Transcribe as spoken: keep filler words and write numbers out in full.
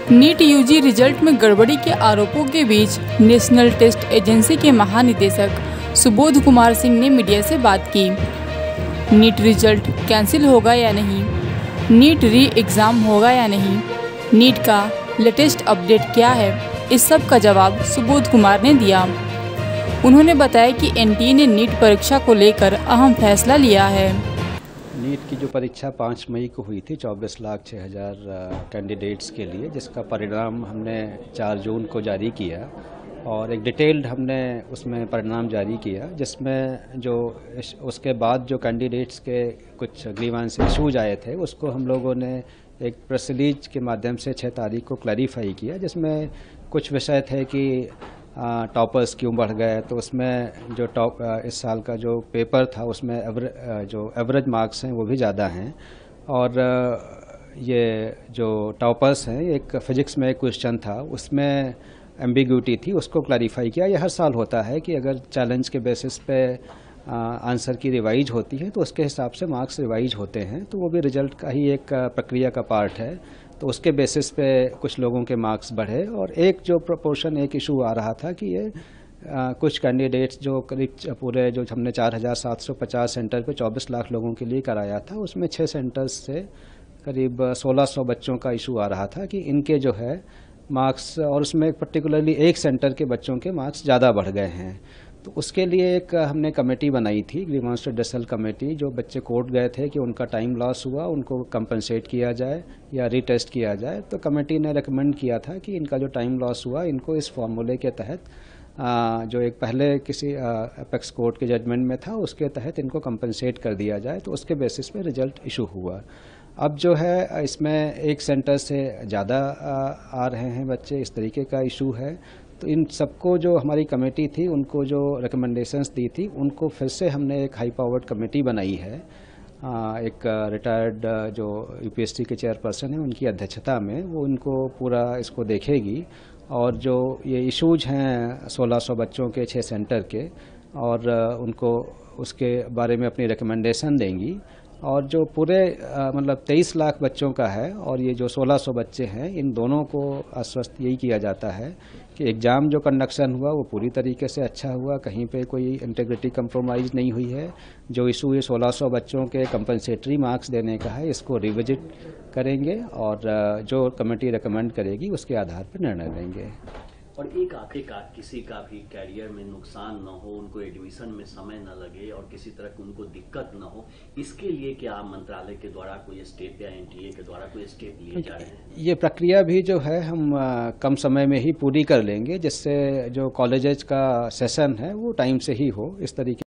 NEET UG result में गड़बड़ी के आरोपों के बीच नेशनल टेस्ट एजेंसी के महानिदेशक सुबोध कुमार सिंह ने मीडिया से बात की। नीट रिजल्ट कैंसिल होगा या नहीं, नीट री एग्ज़ाम होगा या नहीं, नीट का लेटेस्ट अपडेट क्या है, इस सब का जवाब सुबोध कुमार ने दिया। उन्होंने बताया कि एनटीए ने नीट परीक्षा को लेकर अहम फैसला लिया है। नीट की जो परीक्षा पाँच मई को हुई थी चौबीस लाख छः हज़ार कैंडिडेट्स के लिए, जिसका परिणाम हमने चार जून को जारी किया और एक डिटेल्ड हमने उसमें परिणाम जारी किया, जिसमें जो उसके बाद जो कैंडिडेट्स के कुछ ग्रीवांस इशूज आए थे उसको हम लोगों ने एक प्रेस रिलीज के माध्यम से छः तारीख को क्लैरिफाई किया, जिसमें कुछ विषय थे कि टॉपर्स क्यों बढ़ गए। तो उसमें जो टॉप इस साल का जो पेपर था उसमें एवरे, जो एवरेज मार्क्स हैं वो भी ज़्यादा हैं, और ये जो टॉपर्स हैं एक फिजिक्स में एक क्वेश्चन था उसमें एम्बिग्यूटी थी, उसको क्लैरिफाई किया। यह हर साल होता है कि अगर चैलेंज के बेसिस पे आंसर की रिवाइज होती है तो उसके हिसाब से मार्क्स रिवाइज होते हैं, तो वो भी रिजल्ट का ही एक प्रक्रिया का पार्ट है। तो उसके बेसिस पे कुछ लोगों के मार्क्स बढ़े और एक जो प्रोपोर्शन एक इशू आ रहा था कि ये आ, कुछ कैंडिडेट्स जो करीब पूरे जो हमने चार हज़ार सात सौ पचास सेंटर पे चौबीस लाख लोगों के लिए कराया था, उसमें छः सेंटर्स से करीब सोलह सौ बच्चों का इशू आ रहा था कि इनके जो है मार्क्स, और उसमें पर्टिकुलरली एक सेंटर के बच्चों के मार्क्स ज़्यादा बढ़ गए हैं। तो उसके लिए एक हमने कमेटी बनाई थी, ग्रीवांस रिड्रेसल कमेटी। जो बच्चे कोर्ट गए थे कि उनका टाइम लॉस हुआ, उनको कंपनसेट किया जाए या रीटेस्ट किया जाए, तो कमेटी ने रेकमेंड किया था कि इनका जो टाइम लॉस हुआ इनको इस फॉर्मूले के तहत आ, जो एक पहले किसी अपेक्स कोर्ट के जजमेंट में था उसके तहत इनको कंपनसेट कर दिया जाए। तो उसके बेसिस पे रिजल्ट इशू हुआ। अब जो है इसमें एक सेंटर से ज़्यादा आ रहे हैं बच्चे, इस तरीके का इशू है। तो इन सबको जो हमारी कमेटी थी उनको जो रिकमेंडेशंस दी थी उनको फिर से हमने एक हाई पावर्ड कमेटी बनाई है, एक रिटायर्ड जो यूपीएससी के चेयरपर्सन हैं उनकी अध्यक्षता में, वो उनको पूरा इसको देखेगी और जो ये इश्यूज हैं सोलह सौ बच्चों के छः सेंटर के, और उनको उसके बारे में अपनी रिकमेंडेशन देंगी। और जो पूरे मतलब तेईस लाख बच्चों का है और ये जो सोलह सौ बच्चे हैं, इन दोनों को आश्वस्त यही किया जाता है कि एग्ज़ाम जो कंडक्शन हुआ वो पूरी तरीके से अच्छा हुआ, कहीं पे कोई इंटीग्रिटी कंप्रोमाइज़ नहीं हुई है। जो इशू ये सोलह सौ बच्चों के कंपनसेटरी मार्क्स देने का है, इसको रिविजिट करेंगे और जो कमेटी रिकमेंड करेगी उसके आधार पर निर्णय लेंगे। और एक आखिरकार किसी का भी कैरियर में नुकसान न हो, उनको एडमिशन में समय न लगे और किसी तरह की उनको दिक्कत न हो, इसके लिए क्या मंत्रालय के द्वारा कोई स्टेप या एनटीए के द्वारा कोई स्टेप लिए जा रहे हैं? ये प्रक्रिया भी जो है हम आ, कम समय में ही पूरी कर लेंगे, जिससे जो कॉलेजेस का सेशन है वो टाइम से ही हो, इस तरीके